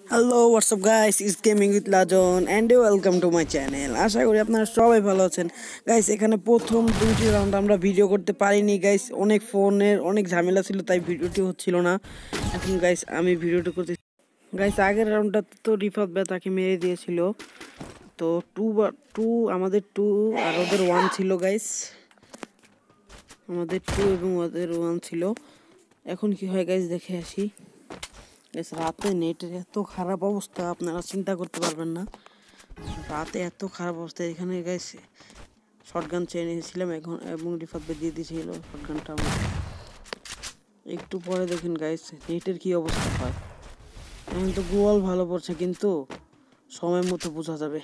Hello WhatsApp guys, is gaming with লাজন and welcome to my channel. আশা করি আপনারা সবাই ভালো আছেন গাইস। এখানে প্রথম দুইটি রাউন্ড আমরা ভিডিও করতে পারিনি গাইস, অনেক ফোনের অনেক ঝামেলা ছিল, তাই ভিডিওটি হচ্ছিল না। এখন গাইস আমি ভিডিওটি করতে গাইস, আগের রাউন্ডটা তো রিফাত ভাই তাকে মেরে দিয়েছিল, তো টু আমাদের টু আর ওদের ওয়ান ছিল গাইস, আমাদের টু এবং ওদের ওয়ান ছিল। এখন কি হয় গাইস দেখে আসি। রাতে নেটের এত খারাপ অবস্থা আপনারা চিন্তা করতে পারবেন না। রাতে এত খারাপ অবস্থা, এখানে গাইস শটগান চেয়ে নিয়েছিলাম এখন, এবং রিফাত ভাই দিয়ে দিয়েছিল শটগানটা আমার। একটু পরে দেখেন গাইস নেটের কি অবস্থা হয়। এখন তো গোয়াল ভালো পড়ছে, কিন্তু সময় মতো বোঝা যাবে।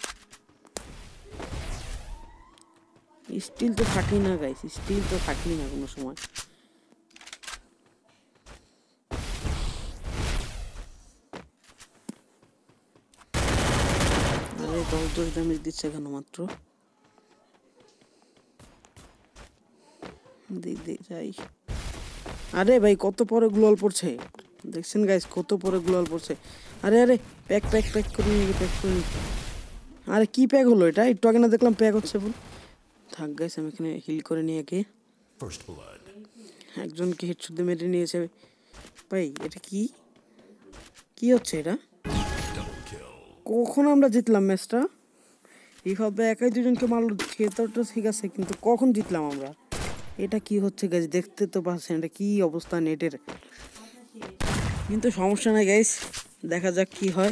স্টিল তো থাকি না গাইস, স্টিল তো থাকি না কোনো সময়। আরে 10 ড্যামেজ দিচ্ছে কেন মাত্র, যাই। আরে ভাই কত পরে গ্লোয়াল পড়ছে দেখছেন গাইস, কত পরে গ্লোয়াল পড়ছে। আরে আরে প্যাক প্যাক প্যাক করে নিয়ে প্যাক করে নিয়ে। আরে কি প্যাক হলো এটা, একটু আগে না দেখলাম প্যাক হচ্ছে ফুল। থাক গাইস আমি এখানে হিল করে নিয়ে কে একজনকে হেডশট দিয়ে মেরে নিয়েছে ভাই। এটা কি কি হচ্ছে এটা, কখন আমরা জিতলাম ম্যাচটা? এইভাবে একাই দুজনকে মারলো, খেতাটা ঠিক আছে, কিন্তু কখন জিতলাম আমরা? এটা কি হচ্ছে গাইস, দেখতে তো পাচ্ছেন এটা কি অবস্থা নেটের। কিন্তু সমস্যা নাই গাইস, দেখা যাক কি হয়।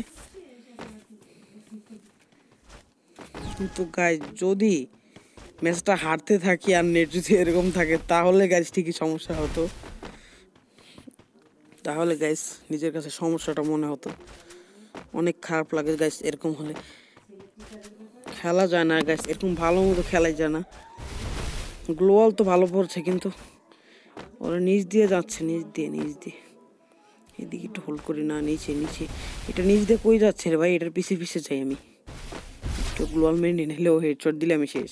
কিন্তু গাইস যদি ম্যাচটা হারতে থাকি আর নেট যদি এরকম থাকে, তাহলে গাইস ঠিকই সমস্যা হতো। তাহলে গাইস নিজের কাছে সমস্যাটা মনে হতো, অনেক খারাপ লাগে গাইস এরকম হলে। খেলা যায় না গাইস, এরকম ভালো মতো খেলাই যায় না। গ্লোয়াল তো ভালো পড়ছে, কিন্তু ওরা নিচ দিয়ে যাচ্ছে, নিচ দিয়ে এদিকে একটু হোল্ড করি না। নিচে এটা নিচ দিয়ে কই যাচ্ছে রে ভাই, এটার পিছে পিছে চাই আমি। একটু গ্লোয়াল মেরে নিলে ও হেডশট দিলে আমি শেষ।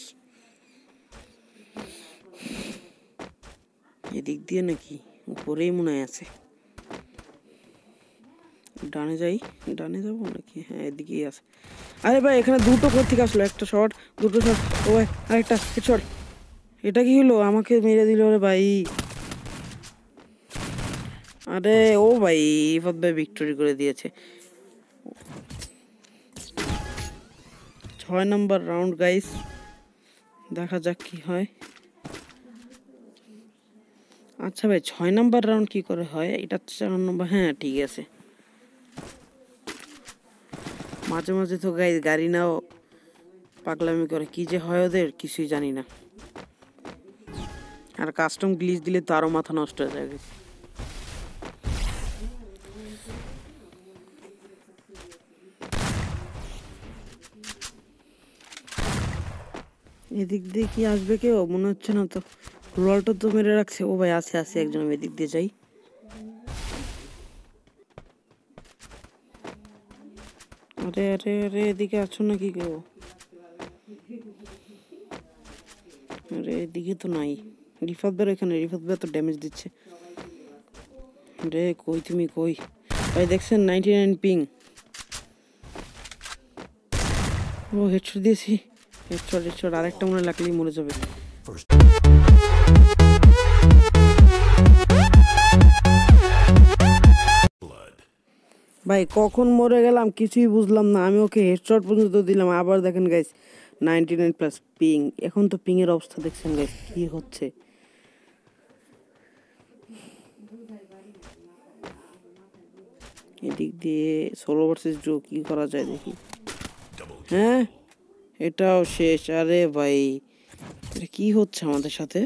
এদিক দিয়ে নাকি উপরেই মনে হয় আছে, ডানে যাবো নাকি? হ্যাঁ এদিকেই আছে। আরে ভাই এখানে দুটো কোত্থেকে আসলো, একটা শট দুটো শট, ও ভাই আরেকটা হেডশট। এটা কি হলো, আমাকে মেরে দিল রে ভাই। আরে ও ভাই রিফাত ভাই ভিক্টরি করে দিয়েছে। 6 নম্বর রাউন্ড গাইস, দেখা যাক কি হয়। আচ্ছা ভাই 6 নম্বর রাউন্ড কি করে হয়? এটা 4 নম্বর, হ্যাঁ ঠিক আছে। মাঝে মাঝে তো গাইস গাড়ি নাও পাগলামি করে, কি যে হয় ওদের কিছুই জানি না। আর কাস্টম গ্লিচ দিলে তো আরো মাথা নষ্ট হয়ে যায়। এদিক দিয়ে কি আসবে কেউ, মনে হচ্ছে না তো। রোলটা তো মেরে রাখছে। ও ভাই আছে একজন, এদিক দিয়ে যাই। আরে আরে আরে এদিকে আছো নাকি কেউ? আরে এদিকে তো নাই। রিফাত ভাই এখানে, রিফাত ভাই তো ড্যামেজ দিচ্ছে। রে কই তুমি কই ভাই, দেখছেন 99 পিং। ও হেডশট দিয়েছি, হেডশট আরেকটা মনে লাগলেই মরে যাবে। ভাই কখন মরে গেলাম কিছুই বুঝলাম না। আমি ওকে হেডশট পর্যন্ত দিলাম, আবার দেখেন গাইস 99+ পিং। এখন তো পিং এর অবস্থা দেখছেন গাইস কি হচ্ছে। এদিক দিয়ে সোলো ভার্সেস ড্রো কি করা যায় দেখি। হ্যাঁ এটাও শেষ। আরে ভাই এটা কি হচ্ছে আমাদের সাথে,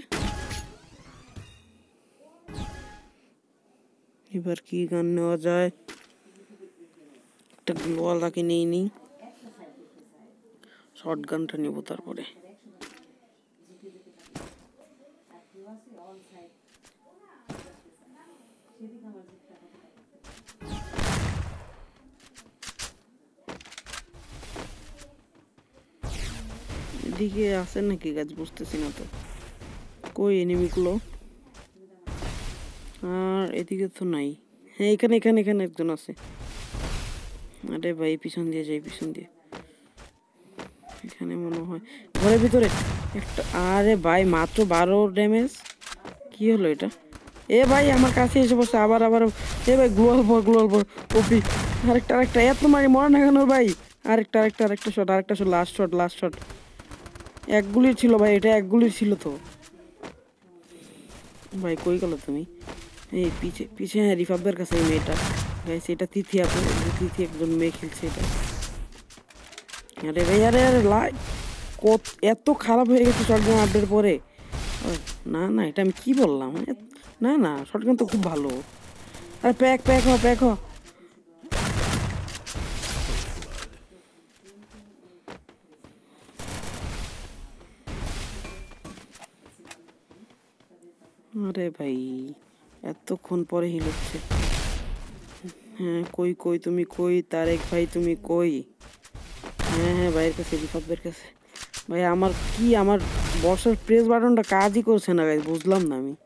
এবার কি গান নেওয়া যায়? একটা গ্লোয়ালাকে নিয়ে নিই, শর্ট গানটা নেব তারপরে। এদিকে আছে নাকি গাছ, বুঝতেছি না তো কই এনিমিগুলো। আর এদিকে তো নাই। হ্যাঁ এখানে এখানে এখানে একজন আছে। আরে ভাই পিছন দিয়ে যাই, পিছন দিয়ে। এখানে মনে হয় ঘরের ভিতরে একটা। আরে ভাই মাত্র 12 ড্যামেজ। কি হলো এটা? এ ভাই আমার কাছে এসে বসে আবার আবার। এ ভাই গ্লোয়াল পর ওপি। আরেকটা এত মারি মরে না কেন ভাই? আরেকটা শট, লাস্ট শট। এক গুলির ছিল ভাই, এটা এক গুলির ছিল তো ভাই। কই গেল তুমি? এই পিছে পিছে, হ্যাঁ রিফাবের কাছে এই মেয়েটা গাইস। এটা তিথি, তিথি একজন মেয়ে খেলছে এটা। আরে ভাই আরে আরে কত এত খারাপ হয়ে গেছে শটগান আপডেট পরে। না না, এটা আমি কি বললাম? না না, শটগান তো খুব ভালো। আরে প্যাক হ। আরে ভাই এতক্ষণ পরে হিল হচ্ছে। হ্যাঁ কই তুমি কই? তারেক ভাই তুমি কই? হ্যাঁ ভাইয়ের কাছে, রিফাবের কাছে। ভাই আমার বর্ষার প্রেস বাটনটা কাজই করছে না ভাই, বুঝলাম না আমি।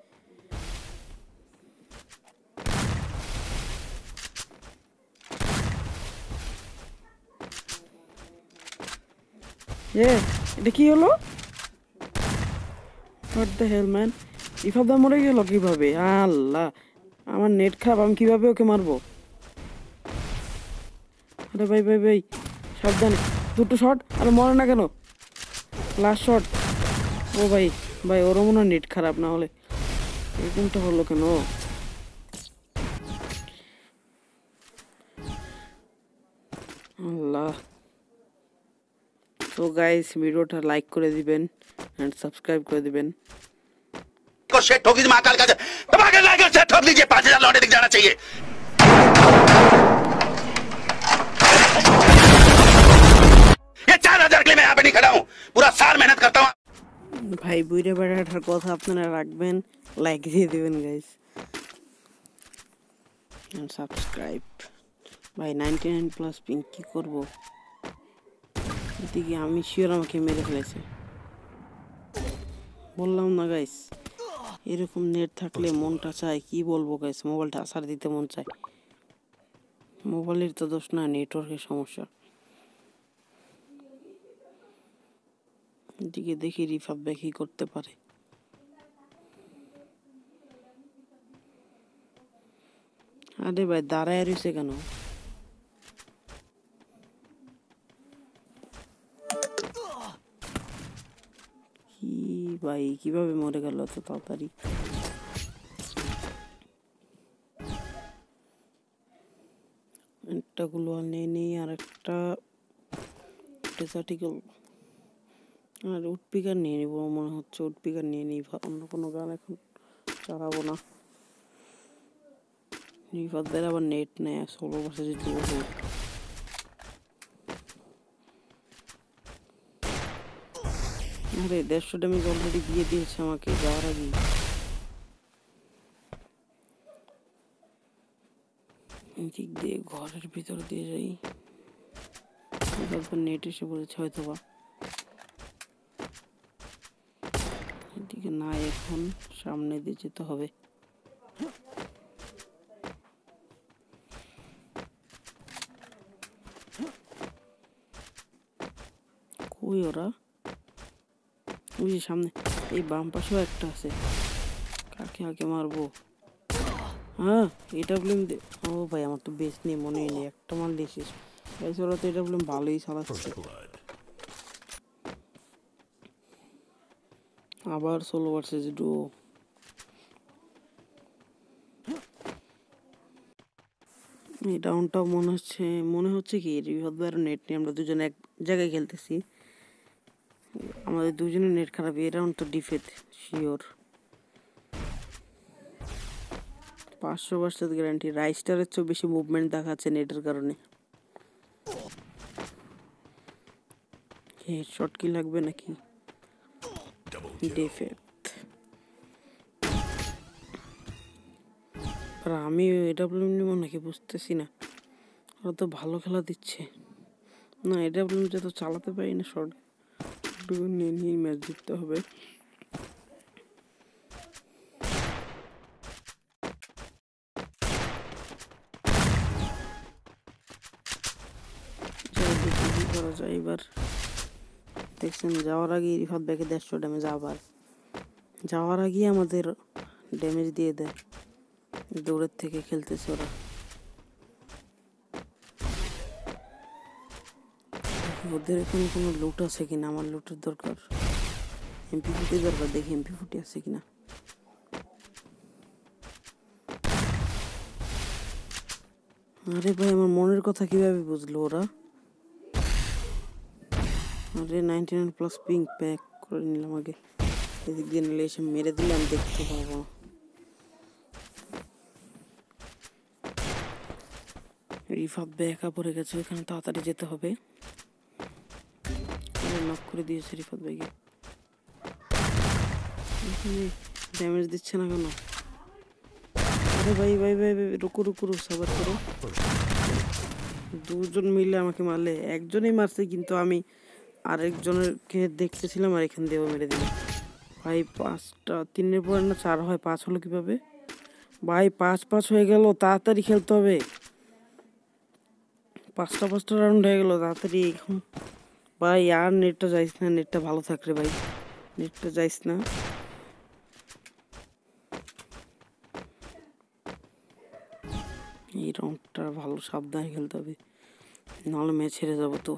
এটা কি হলো? What the hell man? রিফাবদা মরে গেল কিভাবে? আল্লাহ, আমার নেট খারাপ, আমি কিভাবে ওকে মারবো? আরে ভাই সাবধানে, দুটো শট। আরে মরে না কেন? Last shot. ও ভাই ওরও মনে হয় নেট খারাপ, না হলে এরকমটা হলো কেন? আল্লাহ। তো গাইস ভিডিওটা লাইক করে দিবেন এন্ড সাবস্ক্রাইব করে দিবেন। शेट ठोक दीजिए महाकाल का धमाके लाकर सेट ठोक दीजिए 5000 लौटे दिख जाना चाहिए। ये 4000 के लिए मैं यहाँ पे नहीं खड़ा हूँ, पूरा साल मेहनत करता हूँ। ভাই বুইরে বেড়াটার কথা আপনারা রাখবেন, লাইক দিয়ে দিবেন গাইস এন্ড সাবস্ক্রাইব। ভাই 99+ পিং কি করব? এদিকে আমি শিওর আমাকে মেরে ফেলেছে। বললাম না গাইস, এরকম নেট থাকলে মনটা চায় কি বলবো গাইস, মোবাইলটা আসার দিতে মন চায়। মোবাইলের তো দোষ না, নেটওয়ার্কের সমস্যা। এদিকে দেখি রিফাব কি করতে পারে। আরে ভাই দাঁড়ায় রয়েছে কেন? কি ভাই কিভাবে মরে গেল এত তাড়াতাড়ি? একটা গুলো নিয়ে নিই, আর একটা ডেসার্টিকেল আর উডপিকার নিয়ে নিবো মনে হচ্ছে। উডপিকার নিয়ে নিই, অন্য কোনো গান এখন চালাবো না। রিফাদের আবার নেট নেয়, 16 বছর যে ডুবো। আরে 150 ড্যামেজ অলরেডি দিয়ে দিয়েছে আমাকে যাওয়ার আগে। দিক দিয়ে ঘরের ভিতর দিয়ে যাই, তারপর নেট এসে পড়েছে হয়তো বা। এদিকে না, এখন সামনে দিয়ে যেতে হবে। কই ওরা? ওই যে সামনে, এই বাম পাশেও একটা আছে। কাকে আগে মারবো? হ্যাঁ এটা বললাম। ও ভাই আমার তো বেশ নেই, মনেই নেই, একটা মাল দিয়েছিস। ওরা তো এটা বললাম ভালোই চালাচ্ছে। আবার 16 ভার্সেস ডুও। এই রাউন্ডটাও মনে হচ্ছে কি রিভাব আর নেট নিয়ে আমরা দুজন এক জায়গায় খেলতেছি, আমাদের দুজনের নেট খারাপ। এই রাউন্ড তো ডিফেট শিওর। 500% গ্যারান্টি। রাইস্টারের চেয়েও বেশি মুভমেন্ট দেখাচ্ছে নেটের কারণে। হেডশট কি লাগবে নাকি? ডিফেট। আর আমি এটা প্রবলেম নিব নাকি বুঝতেছি না। ওরা তো ভালো খেলা দিচ্ছে না, এটা প্রবলেম যে তো চালাতে পারি না। শর্ট নিয়ে ম্যাচ জিততে হবে। করা যায় এবার? দেখছেন যাওয়ার আগে রিফাত ব্যাকে 150 ড্যামেজ, আবার যাওয়ার আগে আমাদের ড্যামেজ দিয়ে দেয়। দূরের থেকে খেলতেছে ওরা। ওদের এখানে কোনো লুট আছে কিনা, আমার লুটের দরকার। MP40 দরকার, দেখি MP40 আছে কিনা। আরে ভাই আমার মনের কথা কিভাবে বুঝলো ওরা? আরে 99+ পিঙ্ক প্যাক করে নিলাম আগে, এদিক দিয়ে নিলে এসে মেরে দিলে আমি দেখতে পাবো। রিফাত একা পড়ে গেছে, ওখানে তাড়াতাড়ি যেতে হবে। নক করে দিয়েছে রিফাত ভাইকে। এখানে ড্যামেজ দিচ্ছে না কেন? আরে ভাই ভাই ভাই রুকু রুকু রুকু, সাবার করো। দুজন মিলে আমাকে মারলে, একজনই মারছে কিন্তু আমি আরেকজনকে দেখতেছিলাম আর এখান দিয়েও মেরে দিলাম। ভাই 5টা, 3-এর পরে না 4 হয়, 5 হলো কিভাবে? ভাই 5-5 হয়ে গেল, তাড়াতাড়ি খেলতে হবে। 5টা রাউন্ড হয়ে গেল, তাড়াতাড়ি এখন। ভাই আর নেটটা যাইস না, নেটটা ভালো থাক রে ভাই, নেটটা যাইস না। এই রাউন্ডটা ভালো সাবধানে খেলতে হবে, নাহলে ম্যাচ হেরে যাবো তো।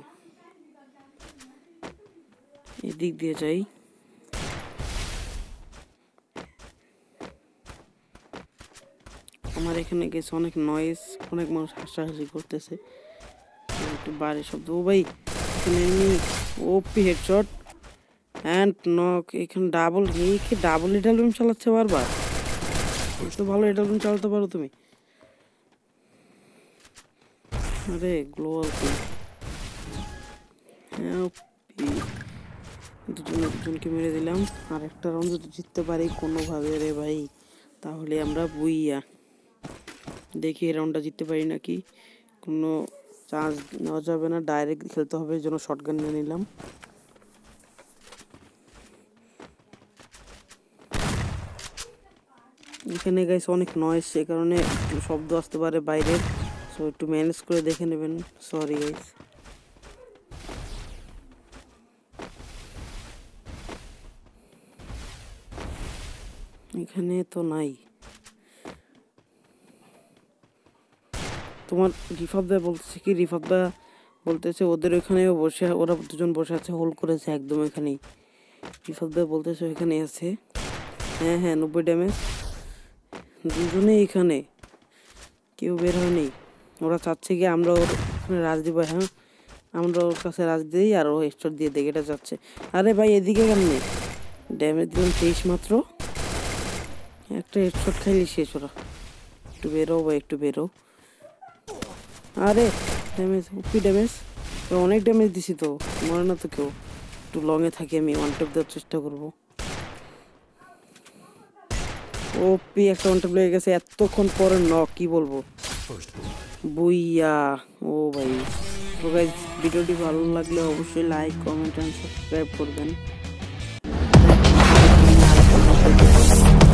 এদিক দিয়ে যাই। আমার এখানে গেছে অনেক নয়েজ, অনেক মানুষ হাসাহাসি করতেছে, একটু বাড়ি শব্দ। ও ভাই ওপি হেডশট অ্যান্ড নক। এখানে ডাবল ইটালুম চালাচ্ছে বারবার। এত ভালো ইটালুম চালাতে পারো তুমি? আরে গ্লোয়াল হ্যাঁ, দুজনকে মেরে দিলাম। আর একটা রাউন্ড যদি জিততে পারি কোনোভাবে রে ভাই, তাহলে আমরা বুইয়া। দেখি এই রাউন্ডটা জিততে পারি নাকি। কোনো চান্স নেওয়া যাবে না, ডাইরেক্ট খেলতে হবে, এই জন্য শটগান নিয়ে নিলাম। এখানে গাইস অনেক নয়েজ, সে কারণে একটু শব্দ আসতে পারে বাইরের, সো একটু ম্যানেজ করে দেখে নেবেন। Sorry guys. এখানে তো নাই। তোমার রিফাত ভাই বলতেছে কি, রিফাত ভাই বলতেছে ওদের ওখানেও বসে, ওরা দুজন বসে আছে, হোল্ড করেছে একদম এখানেই। রিফাত ভাই বলতেছে এখানে আছে। হ্যাঁ হ্যাঁ 90 ড্যামেজ, দুজনেই এখানে, কেউ বের হয়নি। ওরা চাচ্ছে কি আমরা ওর ওখানে রাজ দিব। হ্যাঁ আমরা ওর কাছে রাজ দিই আর ও হেডশট দিয়ে দেখে এটা যাচ্ছে। আরে ভাই এদিকে কেমনে ড্যামেজ দিলাম 23 মাত্র, একটা হেডশট খাইলি শেষ। ওরা একটু বেরো ভাই, একটু বেরো। আরে ড্যামেজ, ওপি ড্যামেজ, অনেক ড্যামেজ দিছি তো, মরে না তো কেউ। একটু লংয়ে থাকি, আমি ওয়ান ট্যাপ দেওয়ার চেষ্টা করবো। ওপি একটা ওয়ান ট্যাপ লেগে গেছে এতক্ষণ পরে নক, কি বলবো, বুইয়া। ও ভাই, তো গাইস ভিডিওটি ভালো লাগলে অবশ্যই লাইক, কমেন্ট এন্ড সাবস্ক্রাইব করবেন।